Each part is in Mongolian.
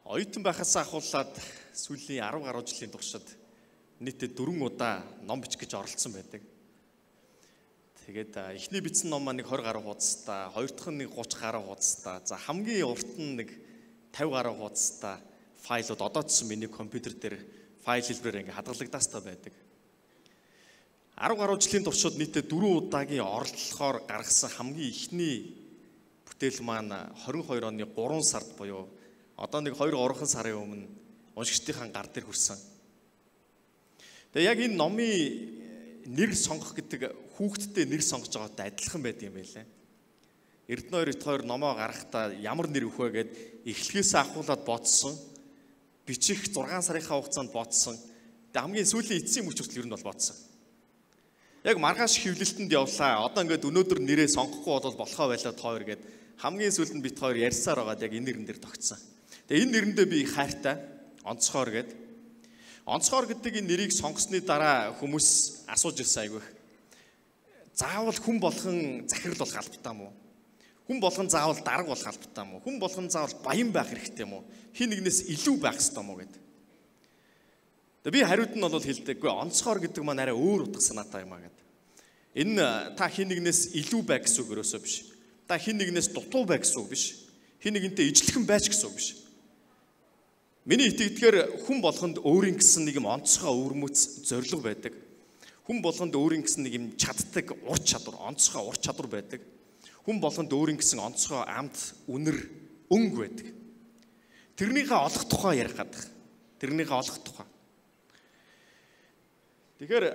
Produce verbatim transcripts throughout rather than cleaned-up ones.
Оюутан байхаас ахуулаад сүүлийн арав гаруй жилийн туршид нийтдээ дөрвөн удаа ном бичих гэж оролцсон байдаг. Тэгээд эхний бичсэн ном маань нэг двадцать гаруй хуудастай, хоёр дахь нь нэг тридцать гаруй хуудастай, за хамгийн урт нь нэг пятьдесят гаруй хуудастай файлууд одоо ч гэсэн миний компьютер дээр файл хэлбэрээр ингээ хадгалагдастай байдаг. арав гаруй жилийн туршид нийтдээ дөрвөн удаагийн оролдлохоор гаргасан хамгийн ихний бүтээл маань двадцать двадцать оны гурван сард буюу одоо нэг хоёр гурван сарын өмнө уншигчдийн гар дээр хүрсэн. Тэгээ яг энэ номын нэр сонгох гэдэг хүүхдтэй нэр сонгож байгаатай адилхан байдаг юм байлаа. Эрдэнэ хоёр номоо гаргахдаа ямар нэр өгөх вэ гэд эхлэхээс ахуулаад бодсон. Бичих зургаан сарынхаа хугацаанд бодсон. Тэгээ хамгийн сүүлийн эцсийн мөч хүртэл ер нь бол бодсон. Яг маргааш хөвлөлтөнд явлаа. Одоо ингээд өнөөдөр нэрээ сонгохгүй бол болохоо байлаа хоёр гэд хамгийн сүүлд нь бит хоёр ярьсаар байгаад яг энэ нэрэн дээр тогтсон. Тэгээ энэ нэрэндээ би хайртай онцгоор гэд онцгоор гэдэг энэ нэрийг сонгосны дараа хүмүүс асууж ирсэн айгүйх. Заавал хүн болгон захирал болох албатай мó? Хүн болгон заавал дарга болох албатай мó? Хүн болгон заавал баян байх хэрэгтэй мó? Хин нэгнээс илүү байх ёстой мó гэд. Тэгээ би хариуд нь бол хэлдэггүй. Онцгоор гэдэг маань арай өөр утга санаатай юм аа гэд. Энэ та хин нэгнээс илүү бай гэсэн үг өрөөсөө биш. Та хин нэгнээс дутуу бай гэсэн үг биш. Хин нэгнтэй ижлэхэн байж гэсэн үг биш. Миний итгэдгээр хүн болгонд өөрийн гэсэн нэг юм онцгой өвөрмөц зориг байдаг. Хүн болгонд өөрийн гэсэн нэг юм чаддаг ур чадвар, онцгой ур чадвар байдаг. Хүн болгонд өөрийн гэсэн онцгой амт, үнэр, өнгө байдаг. Тэрнийхээ олох тухай ярих гэдэг. Тэрнийхээ олох тухай. Тэгэхээр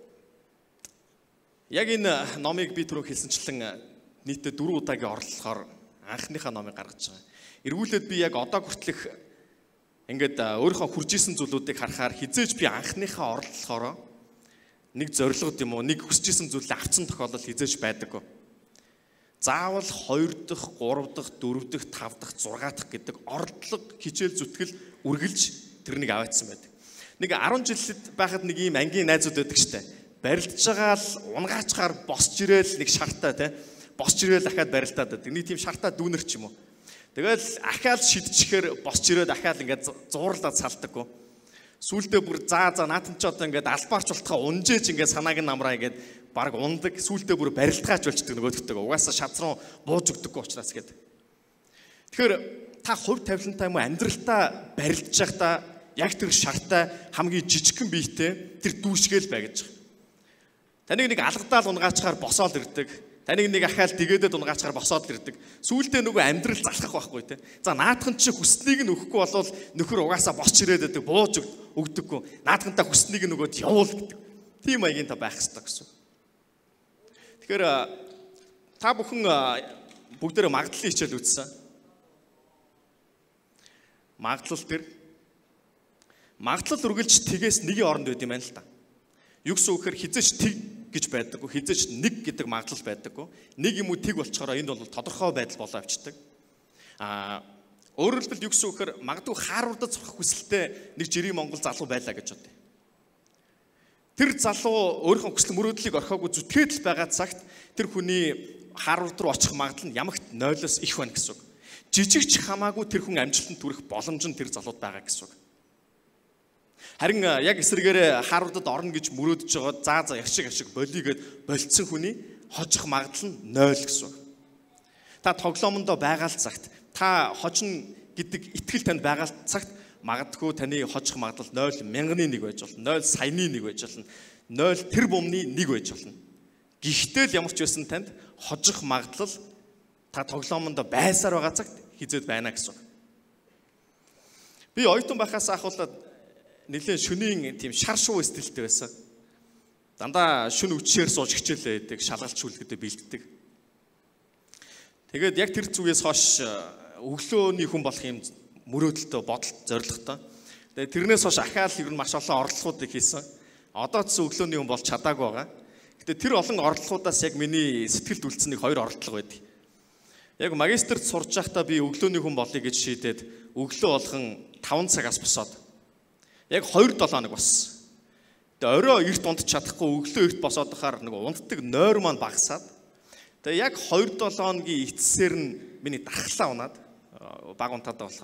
яг энэ номыг би түрүү хэлсэнчлэн нийтдээ дөрвөн удаагийн оролдлохоор анхныхаа номыг гаргаж байгаа. Эргүүлээд би яг одоо хүртэлх ингээд өөрийнхөө хүрж исэн зүйлүүдийг харахаар хизээж би анхныхаа оролдлохоор нэг зорилгод юм уу, нэг хүсэж исэн зүйлээ авсан тохиолдол хизээж байдаггүй. Заавал хоёр дахь, гурав дахь, дөрөв дахь, тав дахь, зургаа дахь гэдэг оролдлого, хичээл зүтгэл үргэлж тэрнийг аваадсан байдаг. Нэг арван жилд байхад нэг ийм ангийн найзууд байдаг штэ. Барилдж байгаа л унгаачгаар босч ирээл нэг шартаа те. Босч ирээл дахиад барилдаад байдаг. Нэг тийм шартаа дүүнер ч юм уу. Тэгэл ахаал шидчихээр босч ирээд ахаал ингээд зуурлаад салдаггүй. Сүүлдээ бүр заа заа наатан ч одоо ингээд албаарч болтохоо унжээж ингээд санааг нь намраа ингээд баг ундаг. Сүүлдээ бүр барилдгаач болчдөг нөгөөдөгтэйг. Угаасаа шац руу бууж өгдөггүй учраас гээд. Тэгэхээр та хувь тавилантай юм уу амьдралтаа барилдж байхдаа яг тэр шартаа хамгийн жижигхэн биетэй тэр дүүшгээл бай гэж. Таныг нэг алгадаал унгаачаар босоод ирдэг. Таныг нэг ахаал дэгээдэд унгаачаар босоод ирдэг. Сүүлдээ нөгөө амьдрал залхах байхгүй те. За наадхан чи хүснийг нь өгөхгүй болвол нөхөр угаасаа босч ирээд байдаг, бууж өгдөггүй. Наадхантаа хүснийг нь нөгөөд явуул гэдэг. Тийм маягийн та байх хэрэгтэй гэсэн. Тэгэхээр та бүхэн бүгдээрээ магадлалын хичээл үзсэн. Магадлал төр магадлал үргэлж тгээс нэгийн оронд байд юм байна л та. Юу гэсэн үг гэхээр хизээч тэг гэж байдаггүй, хизээч нэг гэдэг магадлал байдаггүй. Нэг юм уу тэг болчохороо энд бол тодорхой байдал болоо авчдаг. Аа өөрөөр хэлбэл юу гэсэн үг гэхээр магадгүй хааруудад сурах хүсэлтэй нэг жирийн монгол залуу байлаа гэж бодъё. Тэр залуу өөрийнхөө хүсэл мөрөөдлийг орхиогүй зүтгээд л байгаа цагт тэр хүний хаарууд руу очих магадлал нь ямагт нойлоос их байна гэсэн үг. Жижигч хамаагүй тэр хүн амжилтанд хүрэх боломж нь тэр залууд байгаа гэсэн үг. Харин яг эсрэгээрээ хааруудад орно гэж мөрөөдөж байгаа заа заа яшиг яшиг болигээд болцсон хүний хожих магадлал нь нойл гэсэн. Та тоглоомондоо байгаа л цагт та хожно гэдэг итгэл танд байгаа л цагт магадгүй таны хожих магадлал нойл мянганы нэг байж болно, нойл саяны нэг байж болно, нойл тэр бумны нэг байж болно. Гэхдээ л ямар ч байсан танд хожих магадлал та тоглоомондоо байсаар байгаа цагт хизээд байна гэсэн. Би оюутан байхаас ахуулаад нэлээд шөнийн тийм шар шуу стилтэй байсан. Дандаа шөнө үчээр сууж хичээлээ байдаг, шалгалт шүлгэдэд бэлддэг. Тэгээд яг тэр зүгээс хойш өглөөний хүн болох юм мөрөөдөлтөө, бодолт, зорилготой. Тэгээд тэрнээс хойш ахаал ер нь маш олон орлогоудыг хийсэн. Одоо ч өглөөний хүн бол чадаагүй байгаа. Гэтэ тэр олон орлогоудаас яг миний сэтгэлд үлдсэн нэг хоёр орлого байдаг. Яг магистрт сурж байхдаа би өглөөний хүн болъё гэж шийдээд өглөө болгон таван цагаас босоод яг хоёр долоо хоног болсон. Тэгээ орой эрт унтж чадахгүй өглөө эрт босоод байхаар нэг унтдаг нойр маань багасаад. Тэгээ яг хоёр долоо хоногийн эцсээр нь миний дархлаа унаад баг унтаад болохоор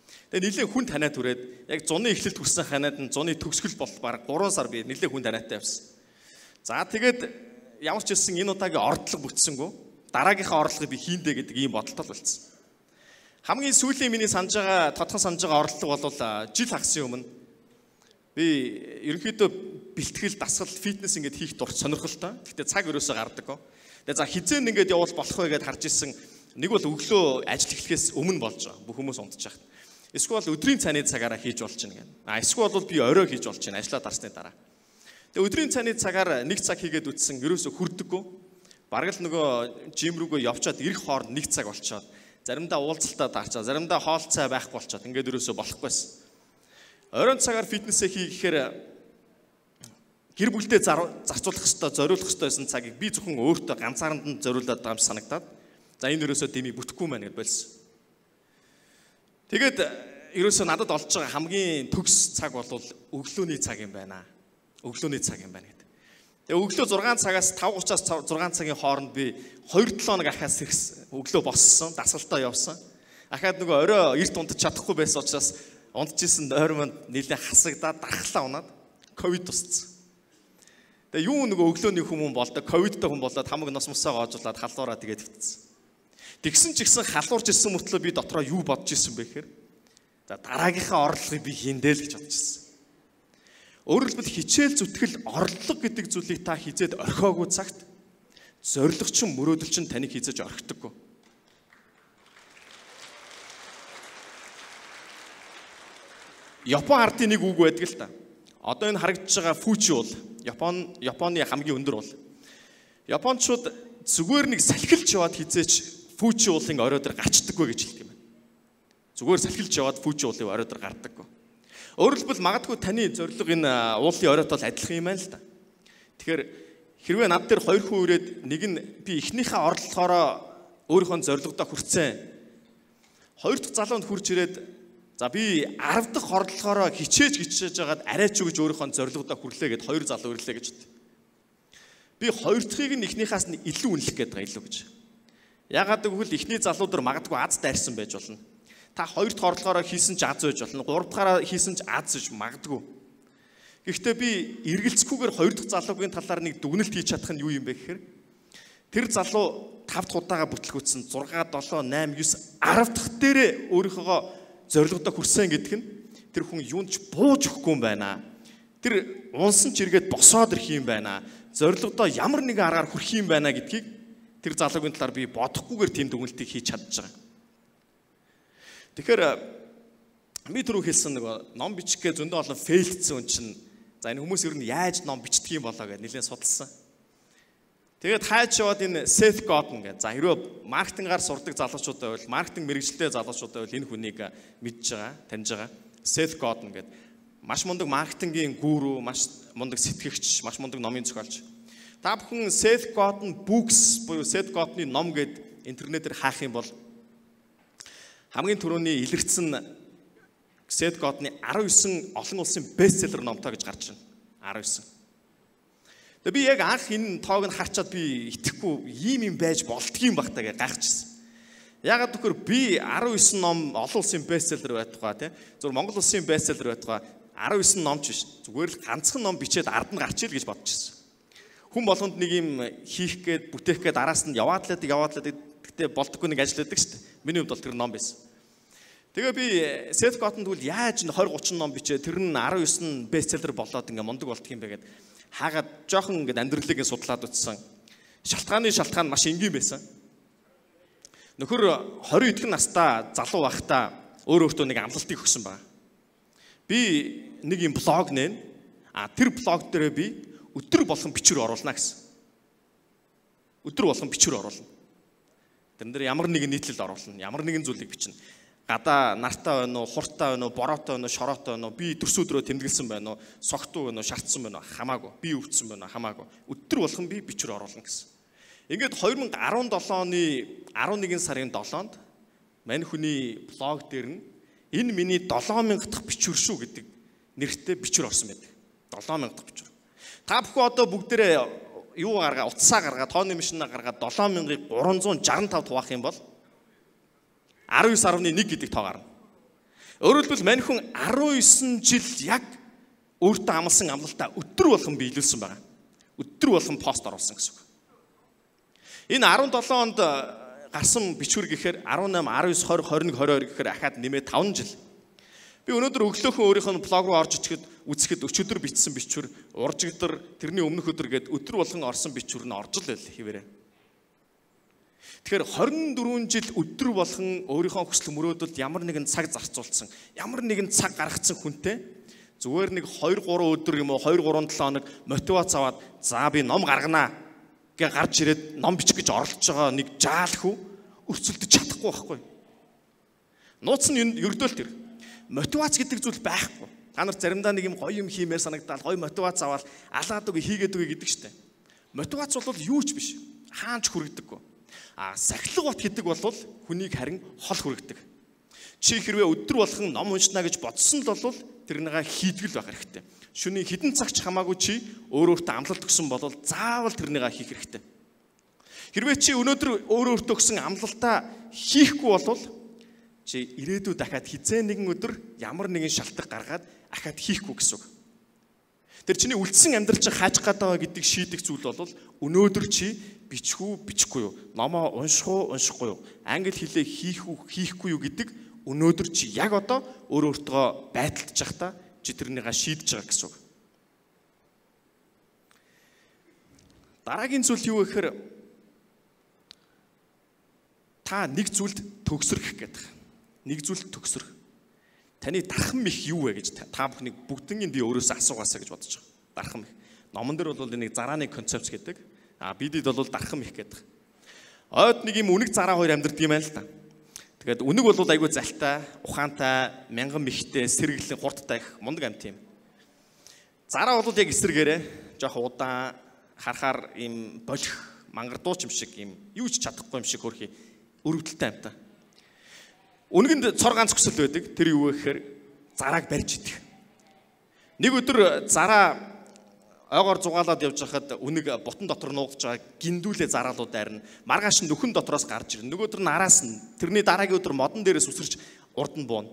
Тэгээ нэлээд хүн таниад түрээд яг зуны эхлэлд хүрсэн ханаад нь зуны төгсгөл бол бараг гурван сар би нэлээд хүн таниадтай явсан. За тэгээд ямар ч хэлсэн энэ удаагийн ордлого бүтсэнгүү дараагийнхаа орлогыг би хийндэ гэдэг ийм бодолтой болсон. Хамгийн сүүлийн миний санаж байгаа тодхон санаж байгаа орлого бол жил хагасын өмнө би ерөнхийдөө бэлтгэл, дасгал, фитнес ингээд хийх дурч сонирхолтой. Гэхдээ цаг өрөөсөө гардаг. Тэгээ за хизээ ингээд явбал болох вэ гэдээ харж ирсэн. Нэг бол өглөө ажил эхлэхээс өмнө болж байгаа. Бүх хүмүүс унтчих. Эсвэл өдрийн цайны цагаараа хийж болж байна гэнэ. А эсвэл бол би орой хийж болж байна ажлаа дарсны дараа. Тэгээ өдрийн цайны цагаар нэг цаг хийгээд үтсэн ерөөсө хүрдэггүй. Бараг л нөгөө жим рүүгөө явчаад ирэх хооронд нэг цаг болчоод заримдаа уулзалтаа даарчаа, заримдаа хоол цай байхгүй болчоод ингээд ерөөсө болохгүйсэн. Оройн цагаар фитнесээ хийхээр гэр бүлдээ зарцуулах хэвээр зориулах хэвээрсэн цагийг би зөвхөн өөртөө ганцааранд нь зориулаад байгаа юм санагдаад за энэ ерөөсөө дэмий бүтэхгүй маань гэж болсон. Тэгээд ерөөсөө надад олж байгаа хамгийн төгс цаг бол өглөөний цаг юм байна. Өглөөний цаг юм байна гэдэг. Тэгээ өглөө зургаан цагаас таван гуравчаас зургаан цагийн хооронд би хоёр долоо хоног ахаас сэрс өглөө боссон, дасгалтаа явсан. Ахаад нөгөө орой эрт унтаж чадахгүй байсан учраас унтчихсэн ойр манд нэлээ хасагдаад дархлаа унаад ковид тусцсан. Тэгээ юу нөгөө өглөөний хүмүүс болдог, ковидтай хүн болоод хамаг нос мосоо гоожуулаад халуураа тэгээд өвтсөн. Тэгсэн ч гэсэн халуурч ирсэн мөртлөө би дотроо юу бодож ирсэн бэ гэхээр за дараагийнхаа орлогыг би хийндээ л гэж бодож ирсэн. Өөрөөр хэлбэл хичээл зүтгэл орлого гэдэг зүйлийг та хизээд орхиогүй цагт зоригчин мөрөөдөлчин таныг хизээж орхидоггүй. Япон ардын нэг үг байдаг л та. Одоо энэ харагдаж байгаа фүчи бол Япон Японы хамгийн өндөр бол. Япончууд зүгээр нэг салхилж яваад хизээч фүчи уулын орой дээр гачдаггүй гэж хэлдэг юм байна. Зүгээр салхилж яваад фүчи уулын орой дээр гардаггүй. Өөрөөр хэлбэл магадгүй таны зорилго энэ уулын оройтой л адилхан юм байна л да. Тэгэхээр хэрвээ над дээр хоёр хүн ирээд нэг нь би эхнийхээ орлохоороо өөрийнхөө зорилгодоо хүрсэн. Хоёр дахь залуунд хурж ирээд за би арав дахь орлохоороо хичээж хичээж жагаад арайч өгж өөрийнхөө зорилгодоо хүрлээ гэд хоёр залуу ирлээ гэж бод. Би хоёр дахьыг нь эхнийхээс нь илүү үнэлэх гээд байгаа илүү гэж. Ягаад гэвэл эхний залуудар магадгүй аз дайрсан байж болно. Та хоёр дахь орлохоороо хийсэн ч аз байж болно. Гурав дахаараа хийсэн ч аз гэж магадгүй. Гэхдээ би эргэлцэхгүйгээр хоёр дахь залуугийн талаар нэг дүгнэлт хийж чадах нь юу юм бэ гэхээр тэр залуу тав дахь удаага бүтлгүүцсэн зурга, долоо, осем, девь, арав дахь дээрээ өөрийнхөө зорилгодоо хүрсэн гэдэг нь тэр хүн юунд ч бууж өгөхгүй юм байна. Тэр унсан ч эргээд босоод ирэх юм байна. Зорилгодоо ямар нэгэн аргаар хүрэх юм байна гэдгийг тэр залуугийн талаар би бодохгүйгээр тийм дүгнэлтийг хийж чадж байгаа. Тэгэхээр би түрүү хэлсэн нэг ном бичих гэ зөндөө олон фейлдсэн хүн чинь за энэ хүмүүс ер нь яаж ном бичдэг юм болоо гэж нэлээд судалсан. Тэгээд хайж яваад энэ Seth Godin гэж за хэрвээ маркетингаар сурдаг залуучуудаа бол маркетинг мэргэжилтэй залуучуудаа бол энэ хүнийг мэдж байгаа, таньж байгаа. Seth Godin гэдэг маш мундаг маркетингийн гүрүү, маш мундаг сэтгэгч, маш мундаг номын зохиолч. Та бүхэн Seth Godin Books буюу Seth Godin-ы ном гэдэг интернетээр хаах юм бол хамгийн түрүүний илэрсэн Seth Godin-ы арав девять олон улсын бестселлер номтой гэж гарч байна. арав девять. Тэгээ би яг анх энэ тоог нь харчаад би итгэхгүй ийм юм байж болдгийм багтаа гэж гайхчихсан. Ягаад гэвэл би арав девять ном олон улсын бестселлер байтугай тий. Зөвхөн Монгол улсын бестселлер байтугай арав девять номч биш. Зүгээр л ганцхан ном бичээд ард нь гарчил гэж бодчихсон. Хүн болгонд нэг юм хийх гээд бүтээх гээд араас нь яваад л байдаг яваад л байдаг. Гэтэ болдоггүй нэг ажил байдаг шүү дээ. Миний хувьд бол тэр ном байсан. Тэгээ би Seth Godin тэгвэл яаж н двадцать тридцать ном бичээ тэр нь арав девять бестселлер болоод ингээ мундаг болдго юм бэ гэд хаагаад жоохон ингээ амьдралыг судлаад утсан. Шалтгааны шалтгаан маш энгийн байсан. Нөхөр двадцать эдхэн настаа залуу байхдаа өөр өөртөө нэг амлалтыг өгсөн байна. Би нэг юм блог нээн. А тэр блог дээр би өдөр болгон бичвэр оруулна гэсэн. Өдөр болгон бичвэр оруулна. Тэрэн дээр ямар нэгэн нийтлэл оруулна, ямар нэгэн зүйлийг бичнэ. Гадаа нартай байна уу, хуртай байна уу, бороотой байна уу, шороотой байна уу, би төрсөдрөө тэмдэглэсэн байна уу, согтуу байна уу, шартсан байна уу, хамаагүй. Би өвдсөн байна уу, хамаагүй. Өдөр болгон би бичвэр оруулна гэсэн. Ингээд две тысячи десять оны eleven сарын sevenнд мань хүний блог дээр нь энэ миний seven thousand дахь бичвэр шүү гэдэг нэртэй бичвэр орсон байдаг. seven thousand дахь бичвэр. Та бүхэн одоо бүгдээрээ юу гаргаа, утсаа гаргаа, тооны машинаа гаргаа seven thousand three hundred sixty-five туваах юм бол twelve point one гэдэг тоо гарна. Өөрөөр хэлбэл мань хүн арван есөн жил яг өөртөө амласан амлалтаа өдөр болгон биелүүлсэн байгаа. Өдөр болгон пост оруулсан гэсэн үг. Энэ арван долоо онд гарсан бичвэр гэхээр арван нам, арван ёс, двадцать, двадцать один, двадцать deux гэхээр ахаад нэмээ таван жил. Би өнөөдөр өглөөхөн өөрийнхөө блог руу орж ичгээд үзэхэд өчигдөр бичсэн бичвэр, уржигдөр, тэрний өмнөх өдөр гээд өдөр болгон орсон бичвэр нь орж л байл хിവэрэ. Тэгэхээр двадцать четыре жил өдөр болгон өөрийнхөө хүсэл мөрөөдөлд ямар нэгэн цаг зарцуулсан, ямар нэгэн цаг гаргацсан хүнтэй зүгээр нэг two three өдөр юм уу, two three seven хоног мотивац аваад за би ном гарганаа гэ гарч ирээд ном бичих гэж оролдож байгаа нэг жаал хүү өрцөлдөж чадахгүй байхгүй. Нууц нь ердөө л тэр. Мотивац гэдэг зүйл байхгүй. Та нар заримдаа нэг юм гоё юм хиймээр санагдаад гоё мотивац аваад алаад үгүй хийгээд үгүй гэдэг штэ. Мотивац бол юу ч биш. Хаанч хүрэгдэггүй. А сахилга бот гэдэг бол хүнийг харин хол хүрэгдэг. Чи хэрвээ өдөр болгон ном уншина гэж бодсон л бол тэрнийга хийдгэл байх хэрэгтэй. Шөнийн хідэн цагч хамаагүй чи өөр өөртөө амлалт өгсөн бол заавал тэрнийга хийх хэрэгтэй. Хэрвээ чи өнөөдөр өөр өөртөө өгсөн амлалтаа хийхгүй бол чи ирээдүйд дахиад хизээ нэгэн өдөр ямар нэгэн шалтгаан гаргаад ахаад хийхгүй гэсэн үг. Тэр чиний үлдсэн амьдрал чинь хааж гадаа гэдгийг шийдэх зүйл бол өнөөдөр чи бичих үү, бичихгүй юу? Номоо унших уу, уншихгүй юу? Англи хэлээ хийх үү, хийхгүй юу гэдэг өнөөдөр чи яг одоо өөр өөртөө байдалдж байхдаа чи тэрнийга шийдэж байгаа гэсэн үг. Дараагийн зүйл юу гэхээр та нэг зүйлд төгсрөх гэдэг. Нэг зүйлд төгсрөх. Таны дархан мэх юу вэ гэж та бүхнийг бүгднийг би өөрөөсөө асуугаасаа гэж бодож байгаа. Дархан мэх. Номон дээр бол нэг зарааны концепц гэдэг. А бидэд бол дархан мэх гэдэг. Ойд нэг юм үнэг зараа хоёр амьдэрдэг юм байна л та. Тэгээд үнэг бол айгүй залтай, ухаантай, мянган мехтэй, сэргэлэн, хурдтай их мундаг амт юм. Зараа бол яг эсрэгээрээ жоох удаан, харахаар ийм болох, мангардууч юм шиг ийм юу ч чадахгүй юм шиг хөрхи өрөвдөлтэй амтаа. Үнэгэнд цор ганц хүсэл байдаг. Тэр юу вэ гэхээр зарааг барьж идэх. Нэг өдөр зараа ойгоор зугаалаад явж байхад үнэг бутан дотор нуугдж байгаа гиндүүлээ зараалууд дайрна. Маргааш нь нөхөн дотроос гарч ирнэ. Нөгөөдөр нь араас нь тэрний дараагийн өдөр модон дээрээс үсэрч урд нь бууна.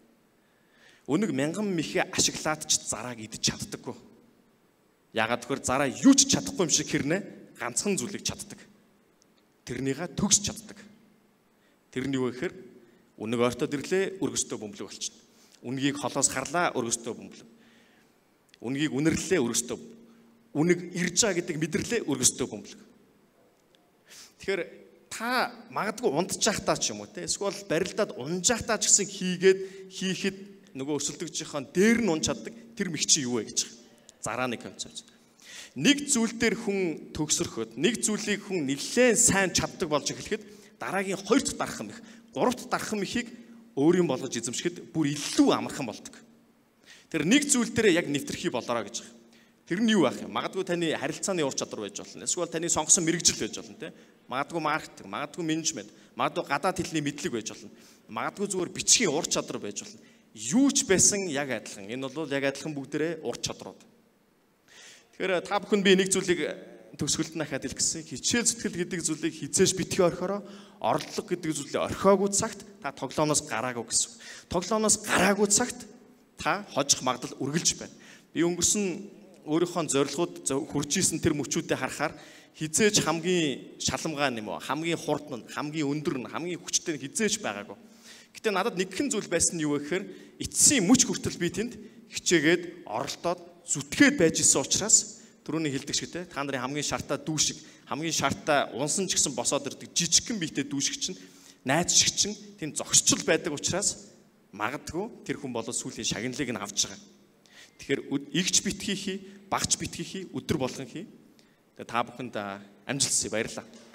Үнэг мянган мэхээ ашиглаад ч зарааг идэж чаддаггүй. Яагаад гэвэл зараа юу ч чадахгүй юм шиг хэрнээ ганцхан зүйлийг чаддаг. Тэрнийга төгсч чаддаг. Тэр нь юу гэхээр үнэг ойртоод ирлээ, өргөстөө бөмбөлөг болчихно. Үнгийг холоос харлаа, өргөстөө бөмбөлөг. Үнгийг үнэрлээ, өргөстөө. Үнэг ирж байгаа гэдэг мэдэрлээ, өргөстөө бөмбөлөг. Тэгэхээр та магадгүй унтчихтаа ч юм уу те эсвэл барилдаад унжаахтаа ч гэсэн хийгээд хийхэд нөгөө өсөлтөгчийн дээр нь унж чаддаг тэр мэх чи юу вэ гэж байгаа. Зарааны концепц. Нэг зүйл дээр хүн төгсөрөхөд, нэг зүйлийг хүн нэлээд сайн чаддаг болж эхлэхэд дараагийн хоёр дахь дархан мэх, гурав дахь дархан мехийг өөрийн болгож эзэмшихэд бүр илүү амархан болдог. Тэр нэг зүйл дээр яг нэвтрхий болоорой гэж байгаа. Тэр нь юу байх юм? Магадгүй таны харилцааны ур чадвар байж болно. Эсвэл таны сонгосон мэрэгжил байж болно, тэ? Магадгүй маркетинг, магадгүй менежмент, магадгүй гадаад хэлний мэдлэг байж болно. Магадгүй зүгээр бичгийн ур чадвар байж болно. Юу ч байсан яг адилхан. Энэ бол яг адилхан бүгдээрээ ур чадрууд. Тэгэхээр та бүхэн би нэг зүйлийг төгсгөлд нь ахаад илгэсэн. Хичээл зүтгэл гэдэг зүйлийг хизээж битгий орхиороо, орлого гэдэг зүйлийг орхиогүй цагт та тоглоомноос гараагүй гэсэн. Тоглоомноос гараагүй цагт та хожих магадлал үргэлж байна. Би өнгөрсөн өөрийнхөө зорилгууд хүрж исэн тэр мөчүүдэд харахаар хизээж хамгийн шаламгаан юм уу, хамгийн хурдан нь, хамгийн өндөр нь, хамгийн хүчтэй нь хизээж байгаагүй. Гэтэ надад нэгэн зүйл байсан нь юу вэ гэхээр эцсийн мөч хүртэл би тэнд хичээгээд оролдоод зүтгээд байж исэн учраас түрүүний хэлдэг шиг те та нарын хамгийн шартаа дүүшиг, хамгийн шартаа унсан ч гэсэн босоод ирдэг жижигхэн биетэй дүүшиг чинь найз шиг чинь тийм зогсчл байдаг учраас магадгүй тэр хүн болоод сүүлийн шагналыг нь авч байгаа. Тэгэхээр игч битгий хий, багч битгий хий, өдөр болгон хий. Тэгээ та бүхэнд амжилт хүсье, баярлалаа.